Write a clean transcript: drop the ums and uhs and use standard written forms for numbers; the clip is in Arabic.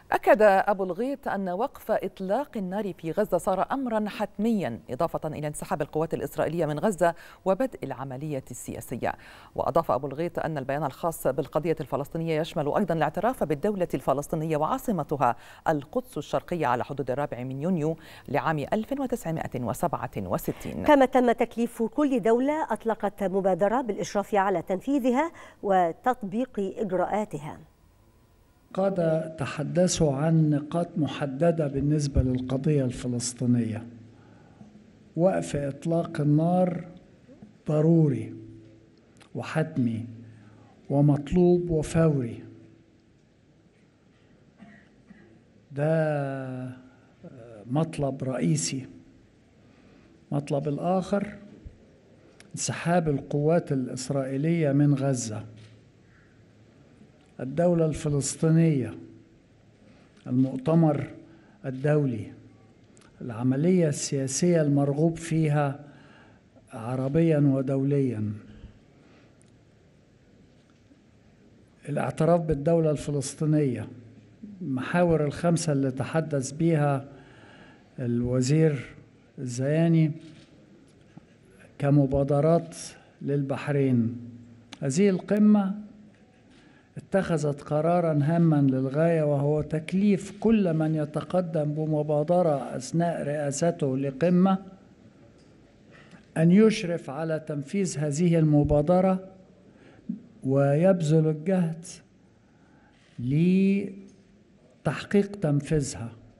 أكد أبو الغيط أن وقف إطلاق النار في غزة صار أمرا حتميا، إضافة إلى انسحاب القوات الإسرائيلية من غزة وبدء العملية السياسية. وأضاف أبو الغيط أن البيان الخاص بالقضية الفلسطينية يشمل أيضا الاعتراف بالدولة الفلسطينية وعاصمتها القدس الشرقية على حدود 4 يونيو لعام 1967. كما تم تكليف كل دولة أطلقت مبادرة بالإشراف على تنفيذها وتطبيق إجراءاتها. القادة تحدثوا عن نقاط محددة بالنسبة للقضية الفلسطينية. وقف إطلاق النار ضروري وحتمي ومطلوب وفوري. ده مطلب رئيسي. مطلب الآخر انسحاب القوات الإسرائيلية من غزة. الدولة الفلسطينية، المؤتمر الدولي، العملية السياسية المرغوب فيها عربيا ودوليا، الاعتراف بالدولة الفلسطينية، المحاور الخمسة اللي تحدث بها الوزير الزياني كمبادرات للبحرين. هذه القمة اتخذت قراراً هاماً للغاية، وهو تكليف كل من يتقدم بمبادرة أثناء رئاسته لقمة أن يشرف على تنفيذ هذه المبادرة ويبذل الجهد لتحقيق تنفيذها.